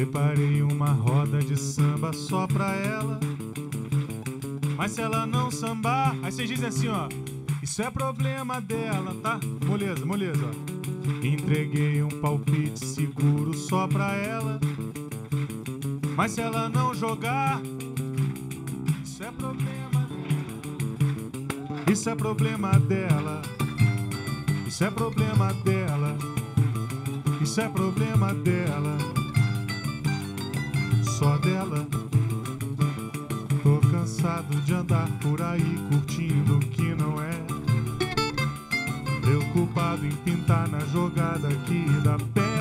Preparei uma roda de samba só pra ela, mas se ela não sambar, aí vocês dizem assim, ó, isso é problema dela, tá? Moleza, moleza, ó. Entreguei um palpite seguro só pra ela, mas se ela não jogar, isso é problema, isso é problema dela, isso é problema dela, isso é problema dela, só dela. Tô cansado de andar por aí curtindo o que não é, preocupado em pintar na jogada que dá pé.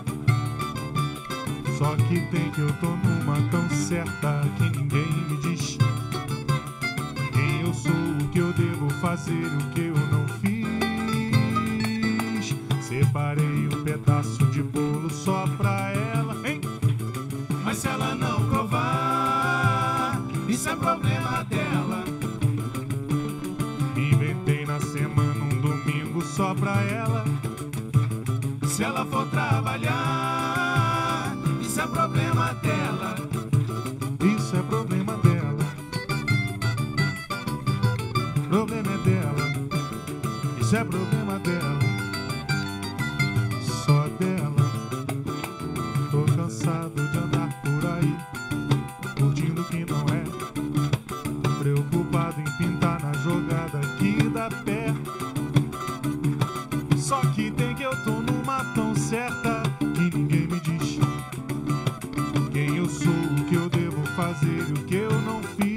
Só que tem que eu tô numa tão certa que ninguém me diz quem eu sou, o que eu devo fazer e o que eu não fiz. Separei um pedaço de bolo só pra ela, hein? Mas se ela não provar, isso é problema dela. Inventei na semana um domingo só pra ela. Se ela for trabalhar, isso é problema dela. Isso é problema dela. Problema é dela. Isso é problema dela. Só dela. Tô cansado de andar por aí curtindo o que não é, preocupado em pintar na jogada que dá pé. Só que tem que eu tô numa tão certa que ninguém me diz quem eu sou, o que eu devo fazer e o que eu não fiz.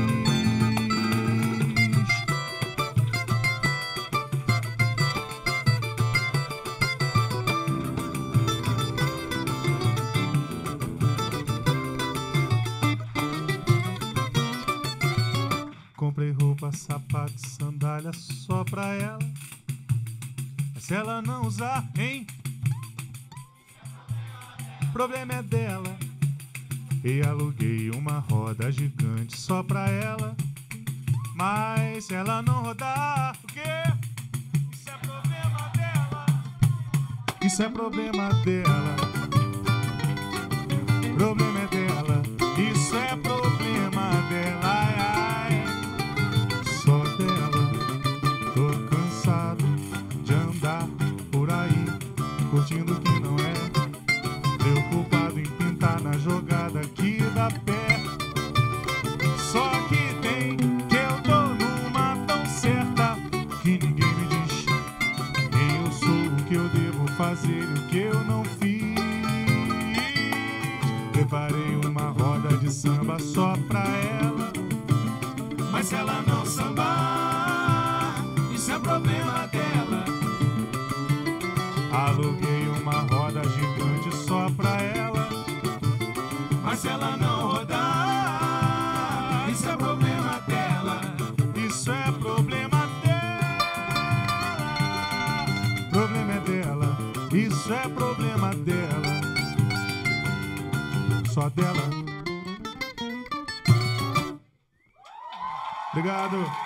Comprei roupa, sapato, sandália só pra ela, mas se ela não usar, hein? O problema é dela. E aluguei uma roda gigante só pra ela, mas se ela não rodar, o quê? Isso é problema dela. Isso é problema dela. Problema é dela. Isso é problema dela. Ai, ai. Só dela. Tô cansado de andar por aí curtindo o que não é, preocupado em pintar na jogada que dá pé. Só que tem que eu tô numa tão certa que ninguém me diz quem eu sou, o que eu devo fazer e o que eu não fiz. Preparei uma roda de samba só pra ela, mas se ela não sambar, isso é problema dela. Aluguei uma roda gigante só pra ela, mas se ela não rodar, isso é problema dela. Isso é problema dela. Problema é dela. Isso é problema dela. Só dela. Obrigado.